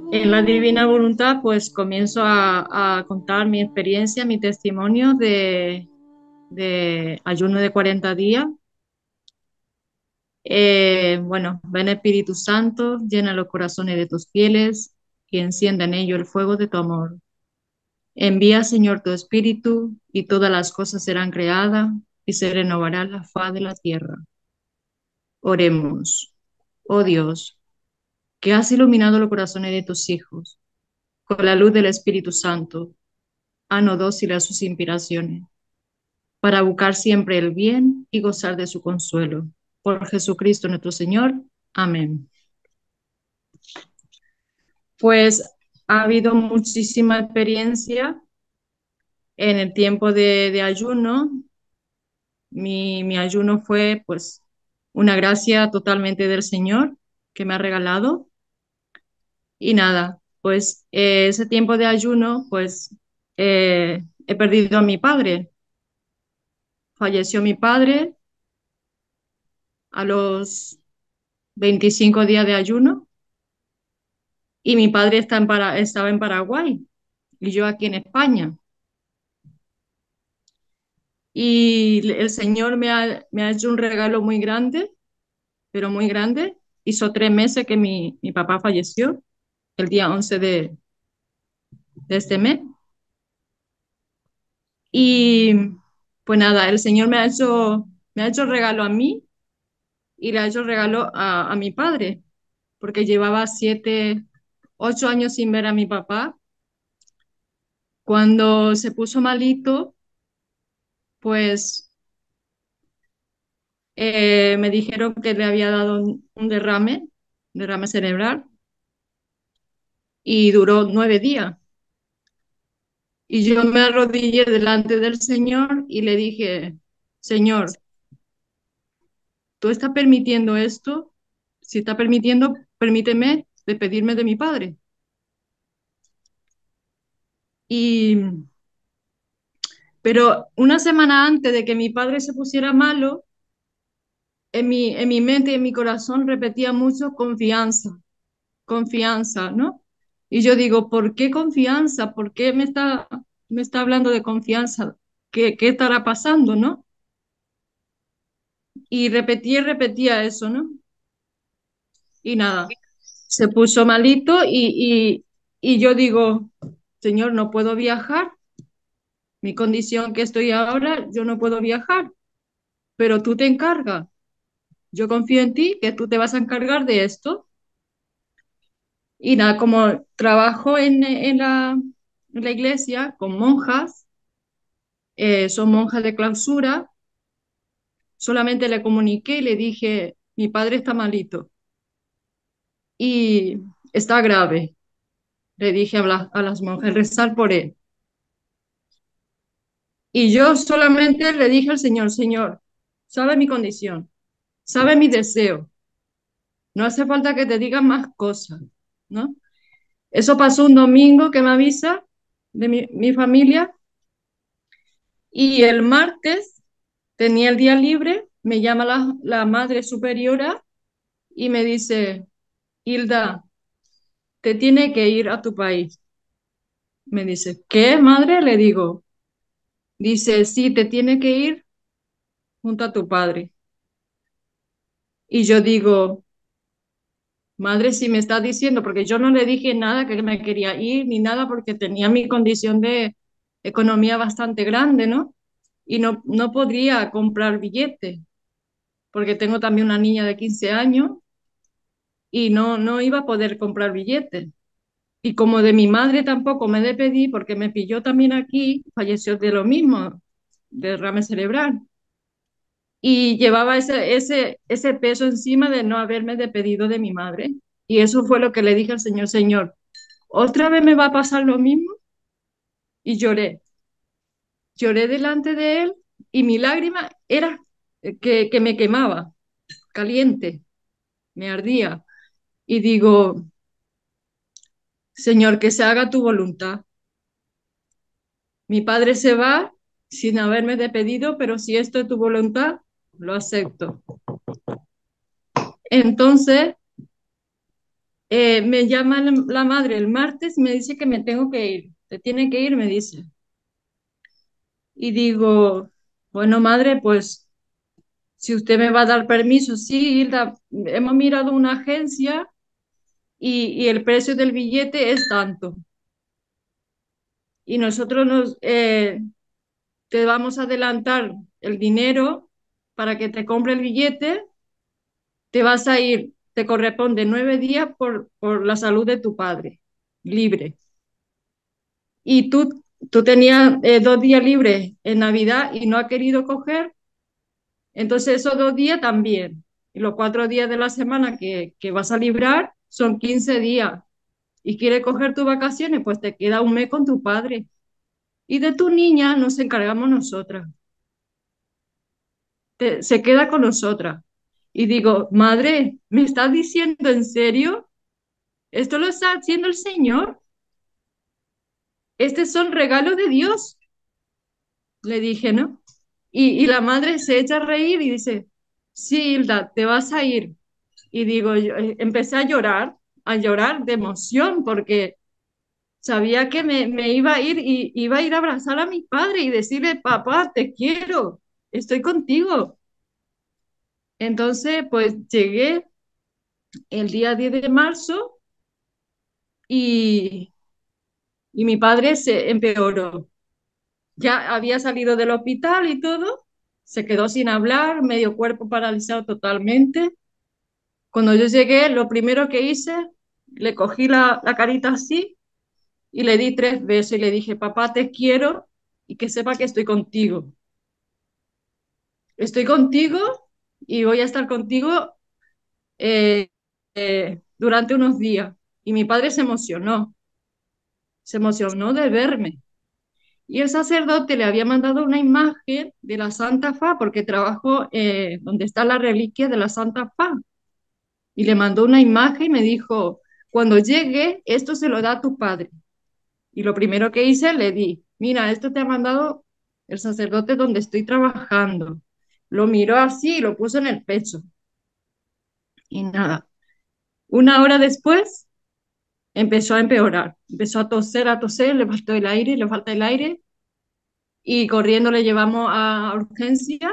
En la divina voluntad, pues comienzo a contar mi experiencia, mi testimonio de ayuno de 40 días. Bueno, ven Espíritu Santo, llena los corazones de tus fieles y enciende en ellos el fuego de tu amor. Envía, Señor, tu Espíritu y todas las cosas serán creadas y se renovará la faz de la tierra. Oremos. Oh Dios, que has iluminado los corazones de tus hijos con la luz del Espíritu Santo, ano dócil a sus inspiraciones, para buscar siempre el bien y gozar de su consuelo. Por Jesucristo nuestro Señor. Amén. Pues ha habido muchísima experiencia en el tiempo de ayuno. Mi ayuno fue pues una gracia totalmente del Señor que me ha regalado. Y nada, pues ese tiempo de ayuno, pues he perdido a mi padre. Falleció mi padre a los 25 días de ayuno y mi padre estaba en Paraguay y yo aquí en España. Y el Señor me ha hecho un regalo muy grande, pero muy grande. Hizo 3 meses que mi papá falleció, el día 11 de este mes. Y pues nada, el Señor me ha hecho regalo a mí y le ha hecho regalo a mi padre, porque llevaba 7, 8 años sin ver a mi papá. Cuando se puso malito, pues me dijeron que le había dado un derrame cerebral, y duró 9 días. Y yo me arrodillé delante del Señor y le dije, Señor, ¿tú estás permitiendo esto? Si estás permitiendo, permíteme despedirme de mi padre. Y, pero una semana antes de que mi padre se pusiera malo, en mi mente y en mi corazón repetía mucho confianza, confianza, ¿no? Y yo digo, ¿por qué confianza? ¿Por qué me está hablando de confianza? ¿Qué estará pasando, no? Y repetía eso, ¿no? Y nada, se puso malito y yo digo, Señor, no puedo viajar, mi condición que estoy ahora, yo no puedo viajar, pero tú te encargas. Yo confío en ti, que tú te vas a encargar de esto. Y nada, como trabajo en la iglesia con monjas, son monjas de clausura, solamente le comuniqué y le dije, mi padre está malito y está grave. Le dije a las monjas, rezar por él. Y yo solamente le dije al Señor, Señor, sabe mi condición, sabe mi deseo, no hace falta que te diga más cosas, ¿no? Eso pasó un domingo que me avisa de mi familia. Y el martes tenía el día libre, me llama la madre superiora y me dice, Hilda, te tiene que ir a tu país. Me dice, ¿qué, madre? Le digo, dice, sí, te tiene que ir junto a tu padre. Y yo digo, madre, si me está diciendo, porque yo no le dije nada que me quería ir ni nada porque tenía mi condición de economía bastante grande, ¿no? Y no podría comprar billetes porque tengo también una niña de 15 años y no iba a poder comprar billetes. Y como de mi madre tampoco me despedí porque me pilló también aquí, falleció de lo mismo, derrame cerebral. Y llevaba ese peso encima de no haberme despedido de mi madre. Y eso fue lo que le dije al Señor, Señor, ¿otra vez me va a pasar lo mismo? Y lloré delante de él y mi lágrima era que me quemaba, caliente, me ardía. Y digo, Señor, que se haga tu voluntad. Mi padre se va sin haberme despedido, pero si esto es tu voluntad, lo acepto. Entonces, Me llama la madre el martes y me dice que me tengo que ir. Te tiene que ir, me dice. Y digo, bueno, madre, pues si usted me va a dar permiso, sí, Hilda, hemos mirado una agencia y el precio del billete es tanto. Y nosotros te vamos a adelantar el dinero para que te compre el billete, te vas a ir, te corresponde 9 días por la salud de tu padre, libre. Y tú tenías 2 días libres en Navidad y no has querido coger, entonces esos 2 días también. Y los 4 días de la semana que vas a librar son 15 días. Y quieres coger tus vacaciones, pues te queda un mes con tu padre. Y de tu niña nos encargamos nosotras. Se queda con nosotras. Y digo, madre, ¿me estás diciendo en serio? ¿Esto lo está haciendo el Señor? Estos son regalos de Dios. Le dije, ¿no? Y la madre se echa a reír y dice, sí, Hilda, te vas a ir. Y digo, yo empecé a llorar de emoción, porque sabía que me iba a ir y iba a ir a abrazar a mi padre y decirle, papá, te quiero, estoy contigo. Entonces, pues llegué el día 10 de marzo y, y mi padre se empeoró. Ya había salido del hospital y todo, se quedó sin hablar, medio cuerpo paralizado totalmente. Cuando yo llegué, lo primero que hice, le cogí la carita así y le di 3 besos y le dije, papá, te quiero y que sepa que estoy contigo. Estoy contigo y voy a estar contigo durante unos días. Y mi padre se emocionó de verme. Y el sacerdote le había mandado una imagen de la Santa Fa, porque trabajó donde está la reliquia de la Santa Fa. Y le mandó una imagen y me dijo, cuando llegue, esto se lo da a tu padre. Y lo primero que hice, le di, mira, esto te ha mandado el sacerdote donde estoy trabajando. Lo miró así y lo puso en el pecho. Y nada, una hora después empezó a empeorar. Empezó a toser, le faltó el aire, le falta el aire. Y corriendo le llevamos a urgencia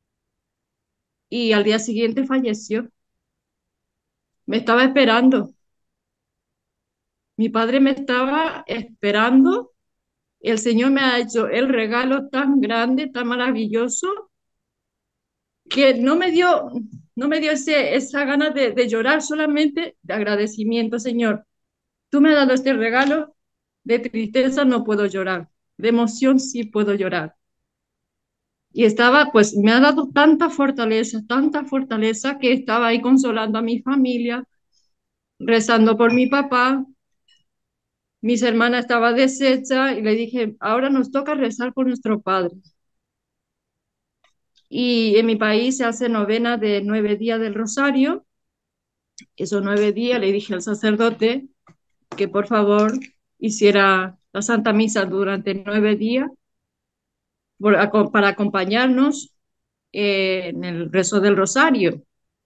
y al día siguiente falleció. Me estaba esperando. Mi padre me estaba esperando. El Señor me ha hecho el regalo tan grande, tan maravilloso, que no me dio esa ganas de llorar, solamente de agradecimiento, Señor. Tú me has dado este regalo, de tristeza no puedo llorar, de emoción sí puedo llorar. Y estaba, pues me ha dado tanta fortaleza que estaba ahí consolando a mi familia, rezando por mi papá. Mis hermanas estaban deshecha y le dije, ahora nos toca rezar por nuestro padre. Y en mi país se hace novena de 9 días del Rosario. Esos 9 días le dije al sacerdote que por favor hiciera la Santa Misa durante 9 días para acompañarnos en el rezo del Rosario.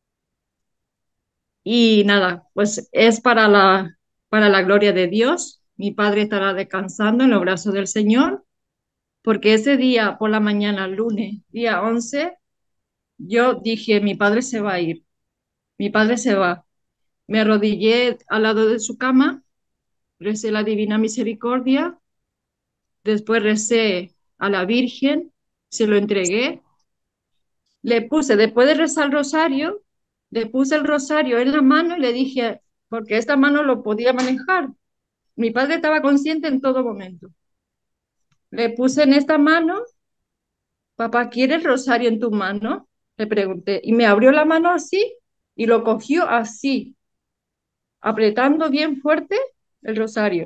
Y nada, pues es para la gloria de Dios. Mi padre estará descansando en los brazos del Señor, porque ese día por la mañana, lunes, día 11, yo dije, mi padre se va a ir, mi padre se va. Me arrodillé al lado de su cama, recé la Divina Misericordia, después recé a la Virgen, se lo entregué, le puse, después de rezar el rosario, le puse el rosario en la mano y le dije, porque esta mano lo podía manejar. Mi padre estaba consciente en todo momento. Le puse en esta mano, papá, ¿quiere el rosario en tu mano? Le pregunté. Y me abrió la mano así y lo cogió así, apretando bien fuerte el rosario.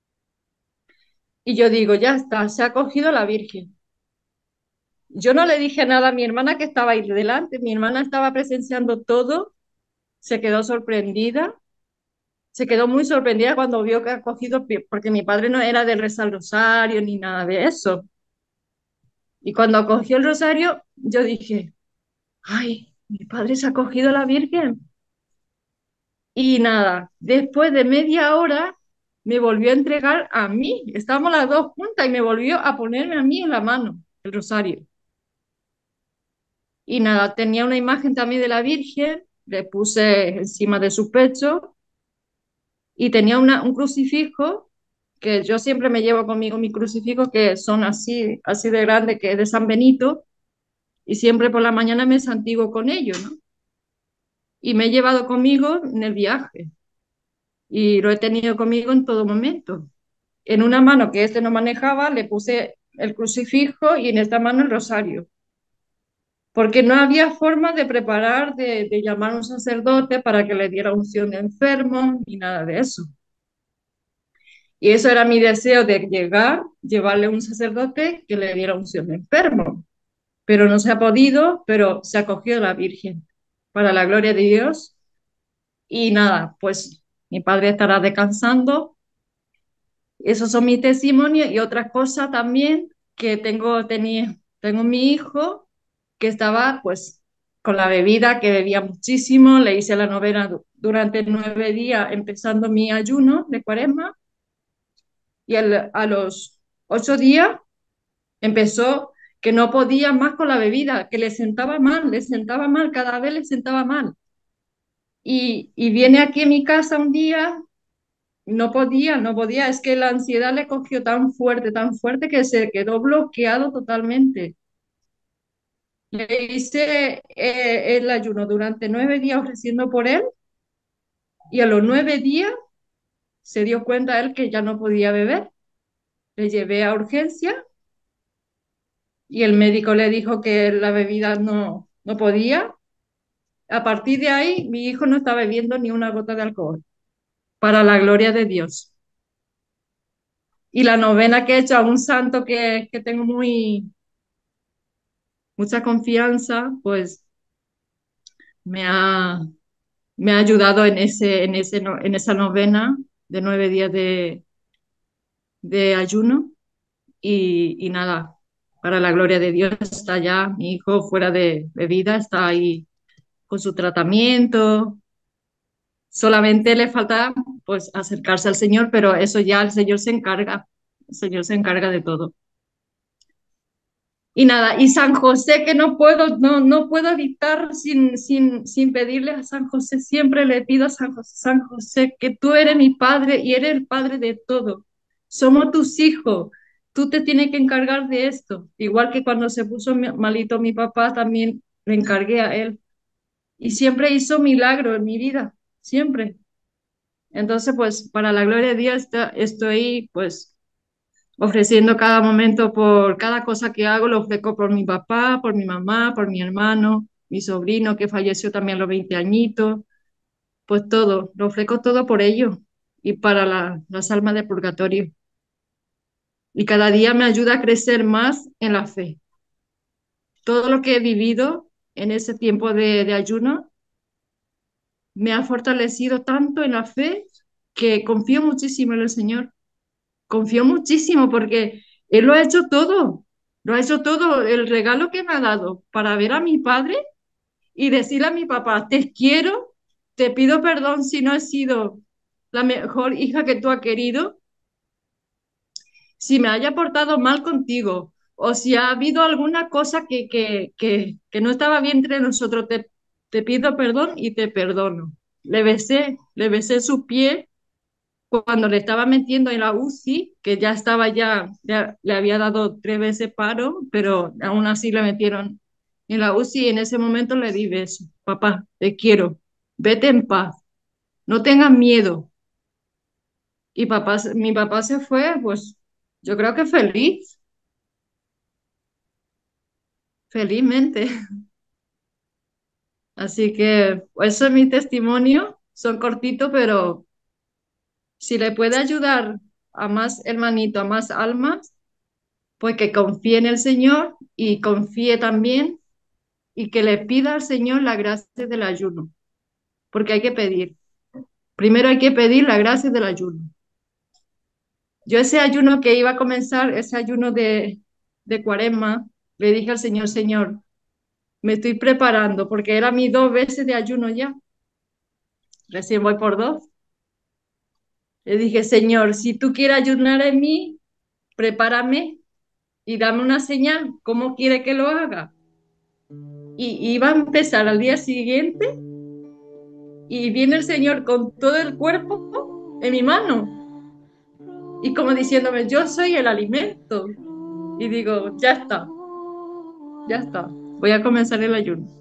Y yo digo, ya está, se ha cogido la Virgen. Yo no le dije nada a mi hermana que estaba ahí delante. Mi hermana estaba presenciando todo, se quedó sorprendida. Se quedó muy sorprendida cuando vio que ha cogido, porque mi padre no era de rezar el rosario ni nada de eso. Y cuando cogió el rosario, yo dije, ay, mi padre se ha cogido la Virgen. Y nada, después de media hora me volvió a entregar a mí. Estábamos las dos juntas y me volvió a ponerme a mí en la mano el rosario. Y nada, tenía una imagen también de la Virgen, le puse encima de su pecho y tenía un crucifijo que yo siempre me llevo conmigo, mi crucifijo, que son así, así de grande, que es de San Benito, y siempre por la mañana me santiguo con ellos, ¿no? Y me he llevado conmigo en el viaje y lo he tenido conmigo en todo momento. En una mano que este no manejaba, le puse el crucifijo y en esta mano el rosario, porque no había forma de preparar, de llamar a un sacerdote para que le diera unción de enfermo, ni nada de eso. Y eso era mi deseo de llegar, llevarle un sacerdote que le diera unción de enfermo. Pero no se ha podido, pero se acogió la Virgen para la gloria de Dios. Y nada, pues mi padre estará descansando. Esos son mis testimonios y otra cosa también que tengo mi hijo que estaba pues con la bebida, que bebía muchísimo. Le hice la novena durante 9 días, empezando mi ayuno de cuaresma y a los 8 días empezó que no podía más con la bebida, que le sentaba mal, cada vez le sentaba mal. Y viene aquí a mi casa un día, no podía, es que la ansiedad le cogió tan fuerte que se quedó bloqueado totalmente. Le hice el ayuno durante 9 días ofreciendo por él y a los 9 días se dio cuenta él que ya no podía beber. Le llevé a urgencia y el médico le dijo que la bebida no podía. A partir de ahí, mi hijo no está bebiendo ni una gota de alcohol, para la gloria de Dios. Y la novena que he hecho a un santo que tengo mucha confianza, pues me ha, me ha ayudado en esa novena de 9 días de ayuno. Y nada, para la gloria de Dios está ya mi hijo fuera de bebida, está ahí con su tratamiento. Solamente le falta pues acercarse al Señor, pero eso ya el Señor se encarga. El Señor se encarga de todo. Y nada, y San José, que no puedo evitar sin pedirle a San José, siempre le pido a San José, que tú eres mi padre y eres el padre de todo. Somos tus hijos, tú te tienes que encargar de esto. Igual que cuando se puso malito mi papá, también le encargué a él. Y siempre hizo milagro en mi vida, siempre. Entonces, pues para la gloria de Dios estoy pues ofreciendo cada momento por cada cosa que hago, lo ofrezco por mi papá, por mi mamá, por mi hermano, mi sobrino que falleció también a los 20 añitos, pues todo, lo ofrezco todo por ellos y para las almas de purgatorio. Y cada día me ayuda a crecer más en la fe. Todo lo que he vivido en ese tiempo de ayuno me ha fortalecido tanto en la fe que confío muchísimo en el Señor. Confío muchísimo porque Él lo ha hecho todo. Lo ha hecho todo. El regalo que me ha dado para ver a mi padre y decirle a mi papá, te quiero, te pido perdón si no he sido la mejor hija que tú has querido, si me haya portado mal contigo o si ha habido alguna cosa que no estaba bien entre nosotros, te pido perdón y te perdono. Le besé su pie cuando le estaba metiendo en la UCI, que ya estaba ya le había dado 3 veces paro, pero aún así le metieron en la UCI y en ese momento le di beso. Papá, te quiero, vete en paz, no tengas miedo. Y mi papá se fue, pues yo creo que feliz, felizmente. Así que pues, eso es mi testimonio, son cortitos, pero si le puede ayudar a más hermanito, a más almas, pues que confíe en el Señor y confíe también y que le pida al Señor la gracia del ayuno, porque hay que pedir. Primero hay que pedir la gracia del ayuno. Yo ese ayuno que iba a comenzar, ese ayuno de Cuaresma, le dije al Señor, Señor, me estoy preparando, porque era mis 2 veces de ayuno ya. recién voy por dos. Le dije, Señor, si tú quieres ayunar en mí, prepárame y dame una señal, ¿cómo quiere que lo haga? Y iba a empezar al día siguiente y viene el Señor con todo el cuerpo en mi mano y como diciéndome, yo soy el alimento. Y digo, ya está, voy a comenzar el ayuno.